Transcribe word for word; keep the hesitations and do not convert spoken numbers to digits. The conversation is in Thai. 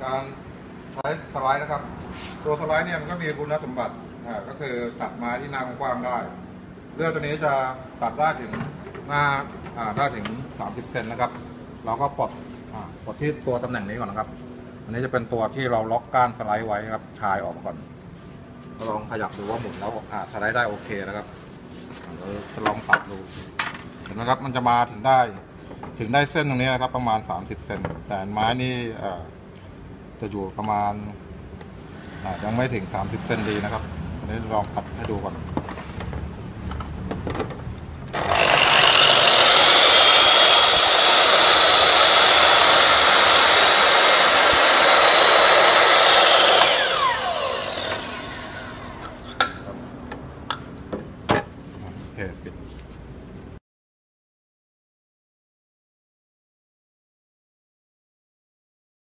การใช้สไลด์นะครับตัวสไลด์เนี่ยมันก็มีคุณสมบัติอ่าก็คือตัดไม้ที่หน้ากว้างได้เลื่อยตัวนี้จะตัดได้ถึงหน้าอ่าได้ถึงสามสิบเซนนะครับเราก็ปลดอ่าปลดที่ตัวตำแหน่งนี้ก่อนนะครับอันนี้จะเป็นตัวที่เราล็อกก้านสไลด์ไว้ครับคลายออกก่อนลองขยับดูว่าหมุนแล้วอ่าสไลด์ได้โอเคนะครับเราจะลองตัดดูเห็นไหมครับมันจะมาถึงได้ถึงได้เส้นตรงนี้นะครับประมาณสามสิบเซนแต่ไม้นี่จะอยู่ประมาณยังไม่ถึงสามสิบเซนดีนะครับอันนี้ลองตัดให้ดูก่อน